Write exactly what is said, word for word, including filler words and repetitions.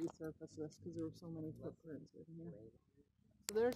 resurface this because there were so many footprints in here. So there's